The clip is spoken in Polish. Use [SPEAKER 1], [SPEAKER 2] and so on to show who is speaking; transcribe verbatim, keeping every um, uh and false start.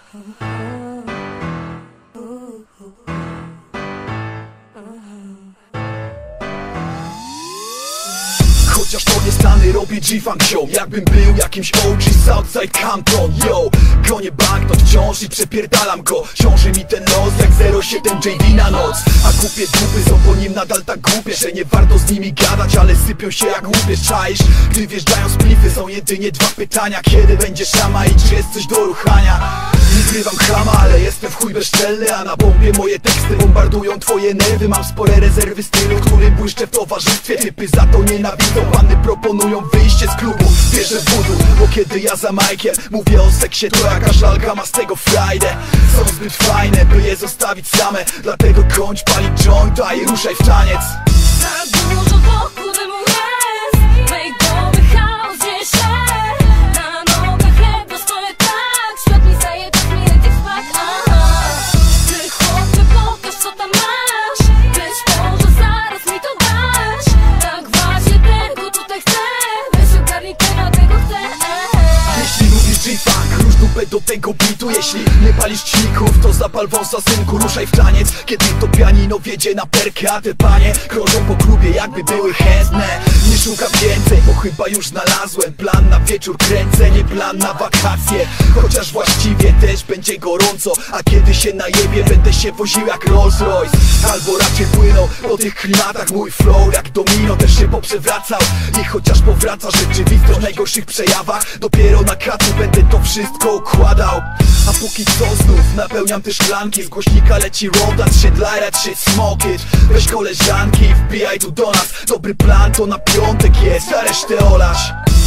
[SPEAKER 1] Chociaż to nie Stany, robię G-Funk ziom. Jakbym był jakimś O G Southside Compton, yo. Gonię banknot wciąż i przepierdalam go. Ciąży mi ten los jak zero siedem J D na noc. A kupię dupy są po nim nadal tak głupie, że nie warto z nimi gadać, ale sypią się jak łupież. Czaisz? Gdy wjeżdżają splify, są jedynie dwa pytania: kiedy będzie szama i czy jest coś do ruchania? Nie zgrywam chama, ale jestem w chuj bezczelny, a na bombie moje teksty bombardują twoje nerwy. Mam spore rezerwy stylu, w którym błyszczę w towarzystwie. Typy za to nienawidzą, panny proponują wyjście z klubu. Wierzę w voodoo, bo kiedy ja za Majkiem mówię o seksie, to jaka żalka ma z tego frajdę. Są zbyt fajne, by je zostawić same, dlatego kończ palić jointa i ruszaj w taniec.
[SPEAKER 2] Tak dużo wokół dymu jest, mej głowy chaos dzieje się. Na nogach ledwo stoję tak, świat mi zaje, tak mi leci w spać. Ty chłopie, pokaż co tam masz, być może zaraz mi to dasz. Tak właśnie tego tutaj chcę, weź ogarnij temat, tego chcę.
[SPEAKER 1] Jeśli lubisz G-Funk, rusz dupę do tego bitu. Jeśli nie palisz ćwików, to zapal wąsa, synku, ruszaj w taniec. Kiedy to pianino wiedzie na perkę, a te panie krążą po klubie jakby były chętne. Nie szukam więcej, bo chyba już znalazłem plan na wieczór, kręcenie, plan na wakacje. Chociaż właściwie też będzie gorąco, a kiedy się najebie, będę się woził jak Rolls Royce. Albo raczej płynął po tych klimatach mój flow jak domino, też się poprzewracał. I chociaż powraca rzeczywistość w najgorszych przejawach, dopiero na kacu będę to wszystko układał. A póki co znów napełniam te szklanki, z głośnika leci ronda, shit light, shit smoke it. Weź koleżanki, wbijaj tu do nas, dobry plan to na piątek jest, a resztę olać.